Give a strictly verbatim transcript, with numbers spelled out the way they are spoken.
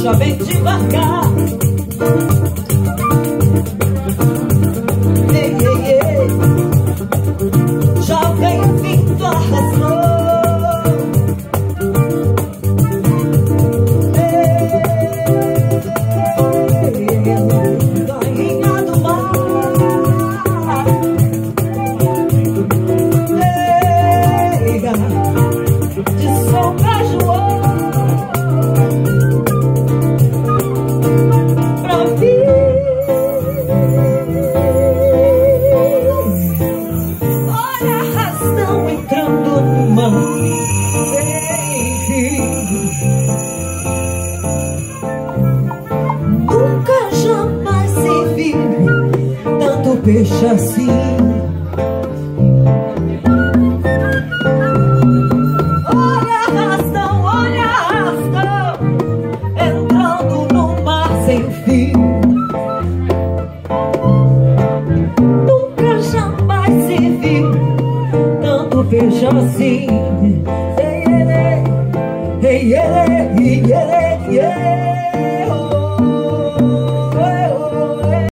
já vem devagar. Ei, ei, ei, já vem vindo a razão. Nunca jamais se viu tanto peixe assim. Olha arrastão, olha arrastão, entrando no mar sem fim. Nunca jamais se viu tanto peixe assim. Hey, yeah, yeah, yeah, yeah.